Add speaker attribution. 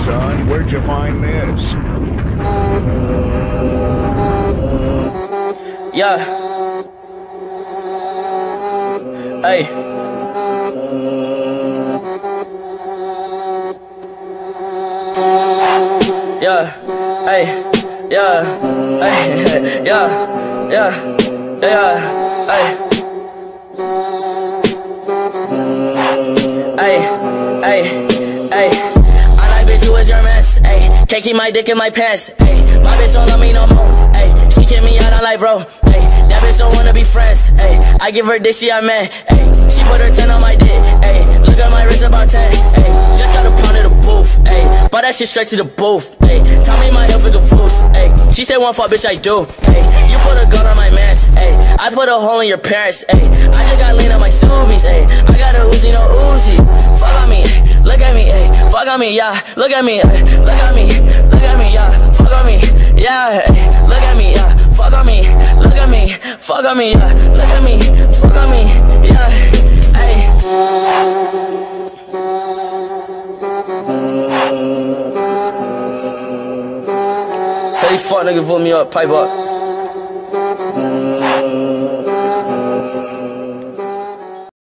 Speaker 1: son. Where'd you find this?
Speaker 2: Yeah. Hey. Yeah. Hey. Yeah. Hey. Yeah. Yeah. Yeah. Hey. Hey. Hey. Hey. I like bitch who is your mess. Hey. Can't keep my dick in my pants. Hey. My bitch don't love me no more. Hey. She kick me out on life, bro. Hey. That bitch don't wanna be friends. Hey. I give her dick, she a man. Hey. She put her 10 on my dick. Hey. Look at my wrist about 10. Hey. Just got a pound of the booth. Hey. Bought that shit straight to the booth. Hey. Tell me my health is a foos. Hey. She said one fuck, bitch, I do. Hey. You put a gun on my mans. Hey. I put a hole in your parents. Hey. I just got lean on my Subies. Hey. I got a Uzi, no Uzi. Fuck on me. Look at me. Hey. Fuck on me. Yeah. Look at me. Hey. Look at me. Look at me. Yeah. Fuck on me. Yeah. Hey. Look at me. Yeah. Fuck on me. Look at me. Fuck on me. Yeah. Look at me. Fuck on me. Yeah. Hey. Tell these fuck niggas vote me up, pipe up.